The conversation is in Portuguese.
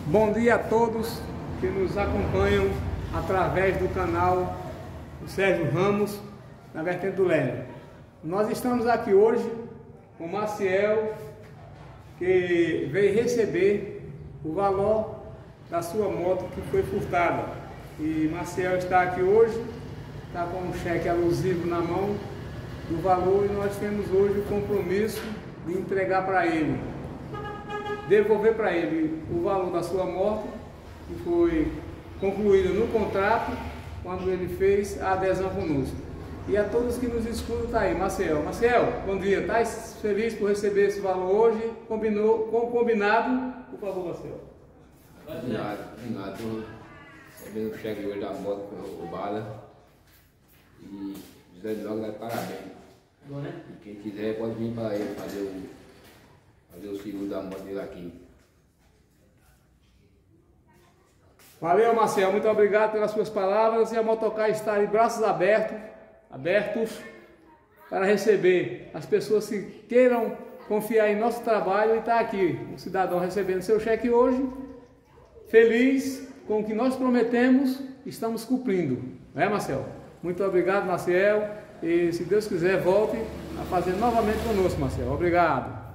Bom dia a todos que nos acompanham através do canal do Sérgio Ramos, na vertente do Leme. Nós estamos aqui hoje com o Maciel, que veio receber o valor da sua moto que foi furtada. E Maciel está aqui hoje, está com um cheque alusivo na mão do valor, e nós temos hoje o compromisso de entregar para ele, devolver para ele o valor da sua moto, que foi concluído no contrato quando ele fez a adesão conosco. E a todos que nos escutam, está aí, Maciel. Maciel, bom dia. Está feliz por receber esse valor hoje? Combinado? Por favor, Maciel. Obrigado. Estou recebendo o cheque hoje da moto que foi roubada. E José logo dá parabéns. Bom, né? E quem quiser pode vir para ele fazer o seguro da moto dele aqui. Valeu, Maciel. Muito obrigado pelas suas palavras. E a Motocar está de braços abertos para receber as pessoas que queiram confiar em nosso trabalho. E está aqui o cidadão recebendo seu cheque hoje, feliz com o que nós prometemos, estamos cumprindo. Não é, Maciel? Muito obrigado, Maciel. E se Deus quiser, volte a fazer novamente conosco, Maciel. Obrigado.